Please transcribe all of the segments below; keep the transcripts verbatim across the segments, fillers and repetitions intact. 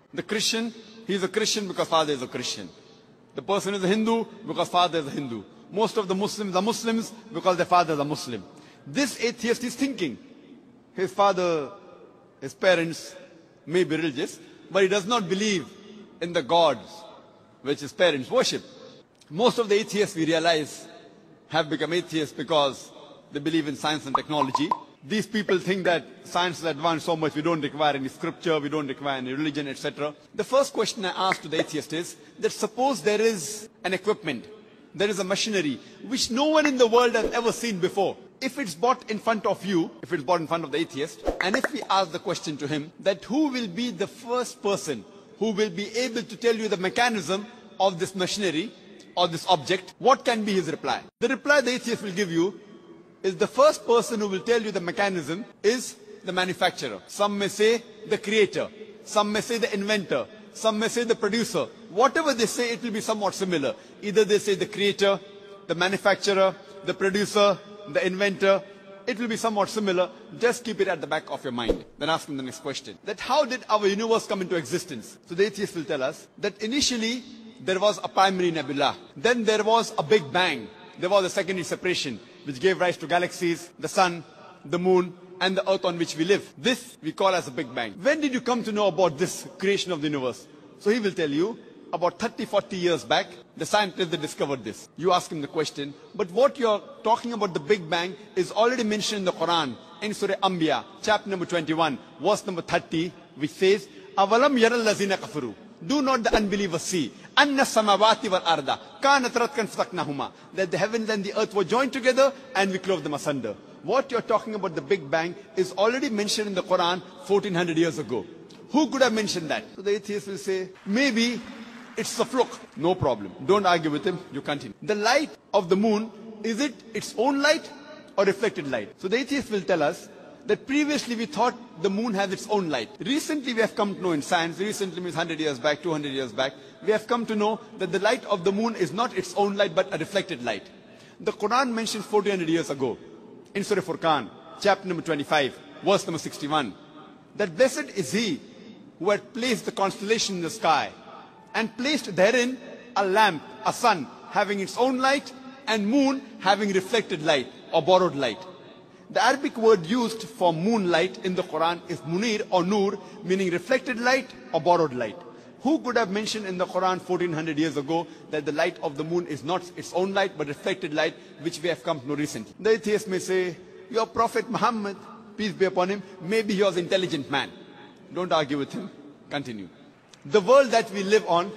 The Christian, he is a Christian because father is a Christian. The person is a Hindu because father is a Hindu. Most of the Muslims are Muslims because their father is a Muslim. This atheist is thinking his father, his parents may be religious, but he does not believe in the gods which his parents worship. Most of the atheists, we realize, have become atheists because they believe in science and technology. These people think that science is advanced so much, we don't require any scripture, we don't require any religion, et cetera. The first question I ask to the atheist is that suppose there is an equipment, there is a machinery which no one in the world has ever seen before. If it's brought in front of you, if it's brought in front of the atheist, and if we ask the question to him that who will be the first person who will be able to tell you the mechanism of this machinery or this object, what can be his reply? The reply the atheist will give you is the first person who will tell you the mechanism is the manufacturer. Some may say the creator, some may say the inventor, some may say the producer. Whatever they say, it will be somewhat similar. Either they say the creator, the manufacturer, the producer, the inventor. It will be somewhat similar. Just keep it at the back of your mind. Then ask him the next question. That how did our universe come into existence? So the atheist will tell us that initially there was a primary nebula. Then there was a big bang. There was a secondary separation which gave rise to galaxies, the sun, the moon, and the earth on which we live. This we call as a big bang. When did you come to know about this creation of the universe? So he will tell you about thirty, forty years back, the scientists that discovered this. You ask him the question, but what you're talking about the Big Bang is already mentioned in the Quran, in Surah Anbiya, chapter number twenty-one, verse number thirty, which says, Avalam yaral lazina kafaru. Do not the unbelievers see anna samawati wal arda kanat ratkan fasaknahuma, that the heavens and the earth were joined together and we clove them asunder. What you're talking about the Big Bang is already mentioned in the Quran fourteen hundred years ago. Who could have mentioned that? So the atheist will say, maybe it's a fluke. No problem. Don't argue with him. You continue. The light of the moon, is it its own light or reflected light? So the atheist will tell us that previously we thought the moon has its own light. Recently we have come to know in science, recently means one hundred years back, two hundred years back, we have come to know that the light of the moon is not its own light but a reflected light. The Quran mentions fourteen hundred years ago in Surah Furqan, chapter number twenty-five, verse number sixty-one, that blessed is he who had placed the constellation in the sky and placed therein a lamp, a sun, having its own light, and moon having reflected light or borrowed light. The Arabic word used for moonlight in the Quran is munir or nur, meaning reflected light or borrowed light. Who could have mentioned in the Quran fourteen hundred years ago that the light of the moon is not its own light but reflected light, which we have come to know recently? The atheist may say, your Prophet Muhammad, peace be upon him, maybe he was an intelligent man. Don't argue with him. Continue. The world that we live on,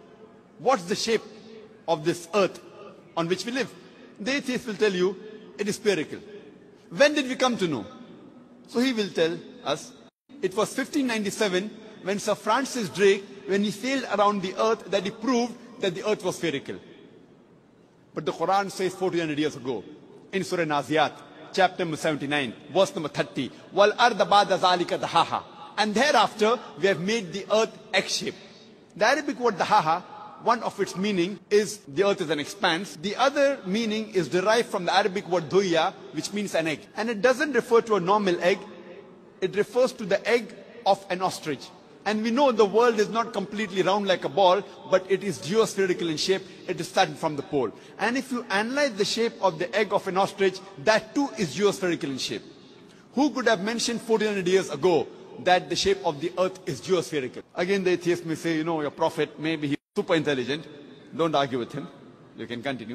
what's the shape of this earth on which we live? The atheist will tell you it is spherical. When did we come to know? So he will tell us it was fifteen ninety-seven when Sir Francis Drake, when he sailed around the earth, that he proved that the earth was spherical. But the Quran says fourteen hundred years ago in Surah Naziyat, chapter number seventy-nine, verse number thirty, Wal arda ba'da zalika dahaha. And thereafter, we have made the earth egg-shaped. The Arabic word dahaha, one of its meaning is the earth is an expanse. The other meaning is derived from the Arabic word duya, which means an egg. And it doesn't refer to a normal egg. It refers to the egg of an ostrich. And we know the world is not completely round like a ball, but it is geospherical in shape. It is starting from the pole. And if you analyze the shape of the egg of an ostrich, that too is geospherical in shape. Who could have mentioned fourteen hundred years ago that the shape of the earth is geospherical? Again, the atheist may say, you know, your prophet, maybe he's super intelligent. Don't argue with him. You can continue.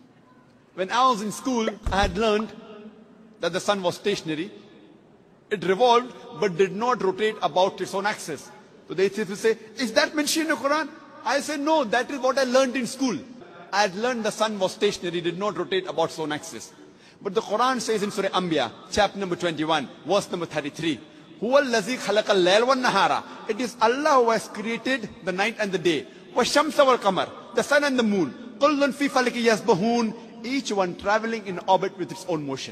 When I was in school, I had learned that the sun was stationary. It revolved, but did not rotate about its own axis. So the atheist will say, is that mentioned in the Quran? I say, no, that is what I learned in school. I had learned the sun was stationary, did not rotate about its own axis. But the Quran says in Surah Anbiya, chapter number twenty-one, verse number thirty-three, Huwa allazi khalaqa al-layla wan-nahara. It is Allah who has created the night and the day. Wash-shamsa wal-qamar, the sun and the moon. Kullun fi falaki yasbahun, each one traveling in orbit with its own motion.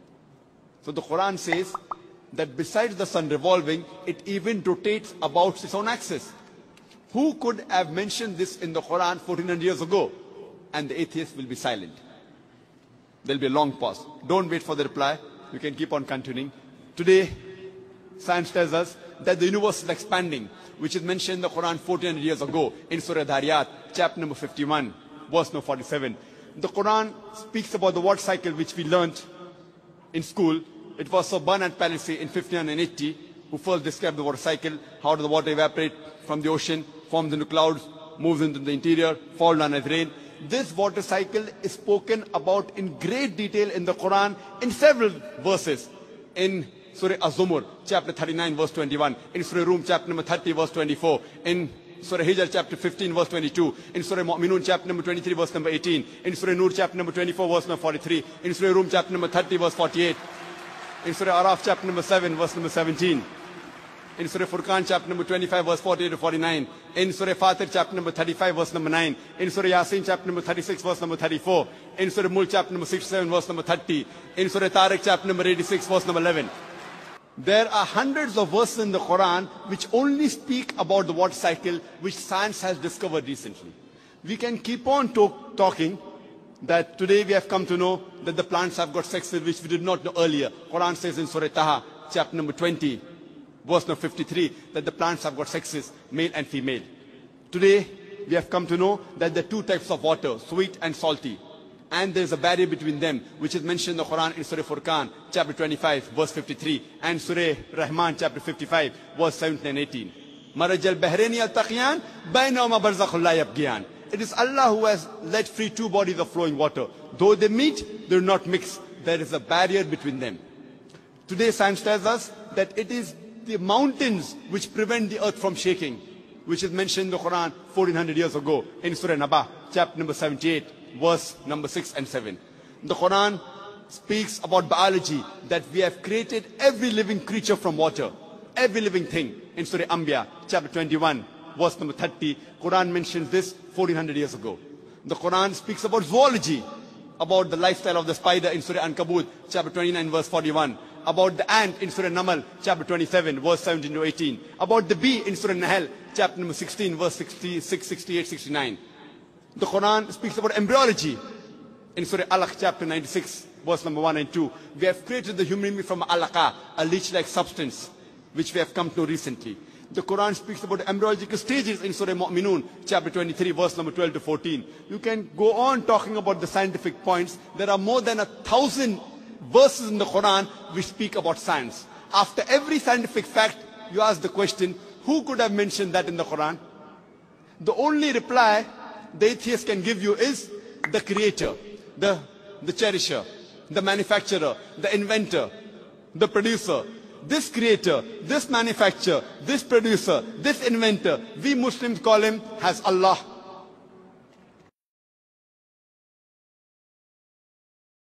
So the Quran says that besides the sun revolving, it even rotates about its own axis. Who could have mentioned this in the Quran fourteen hundred years ago? And the atheist will be silent. There will be a long pause. Don't wait for the reply. You can keep on continuing. Today, science tells us that the universe is expanding. which is mentioned in the Quran fourteen hundred years ago in Surah Dhariyat, chapter number fifty-one, verse number forty-seven. The Quran speaks about the water cycle which we learnt in school. It was Sir Bernard Palissy in fifteen eighty who first described the water cycle, how does the water evaporate from the ocean, forms into clouds, moves into the interior, fall down as rain. This water cycle is spoken about in great detail in the Quran in several verses. In Surah Az-Zumur, chapter thirty-nine, verse twenty-one. In Surah Rum, chapter number thirty, verse twenty-four. In Surah Hijr, chapter fifteen, verse twenty-two. In Surah Mu'minun, chapter number twenty-three, verse number eighteen. In Surah Nur, chapter number twenty-four, verse number forty-three. In Surah Rum, chapter number thirty, verse forty-eight. In Surah Araf, chapter number seven, verse number seventeen. In Surah Furqan, chapter number twenty-five, verse forty-eight to forty-nine. In Surah Fatir, chapter number thirty-five, verse number nine. In Surah Yasin, chapter number thirty-six, verse number thirty-four. In Surah Mulk, chapter number sixty-seven, verse number thirty. In Surah Tariq, chapter number eighty-six, verse number eleven. There are hundreds of verses in the Quran which only speak about the water cycle which science has discovered recently. We can keep on talk, talking that today we have come to know that the plants have got sexes which we did not know earlier. Quran says in Surah Taha, chapter number twenty, verse number fifty-three, that the plants have got sexes, male and female. Today we have come to know that there are two types of water, sweet and salty. And there is a barrier between them, which is mentioned in the Quran in Surah Furqan, chapter twenty-five, verse fifty-three, and Surah Rahman, chapter fifty-five, verse seventeen and eighteen. Marajal Bahraini al-Taqiyan, bainahuma barzakhun la yabghiyan. It is Allah who has let free two bodies of flowing water. Though they meet, they do not mix. There is a barrier between them. Today science tells us that it is the mountains which prevent the earth from shaking, which is mentioned in the Quran fourteen hundred years ago in Surah Naba, chapter number seventy-eight, verse number six and seven. The Quran speaks about biology, that we have created every living creature from water, every living thing. In Surah Anbiya, chapter twenty-one, verse number thirty, Quran mentions this fourteen hundred years ago. The Quran speaks about zoology, about the lifestyle of the spider in Surah Ankabut, chapter twenty-nine, verse forty-one. About the ant in Surah Namal, chapter twenty-seven, verse seventeen to eighteen. About the bee in Surah Nahl, chapter number sixteen, verse sixty-six, sixty-eight, sixty-nine. The Quran speaks about embryology in Surah Alaq, chapter ninety-six, verse number one and two. We have created the human being from alaqa, a leech-like substance, which we have come to know recently. The Quran speaks about embryological stages in Surah Mu'minun, chapter twenty-three, verse number twelve to fourteen. You can go on talking about the scientific points. There are more than a thousand verses in the Quran which speak about science. After every scientific fact, you ask the question, who could have mentioned that in the Quran? The only reply the atheist can give you is the creator, the, the cherisher, the manufacturer, the inventor, the producer. This creator, this manufacturer, this producer, this inventor, we Muslims call him as Allah.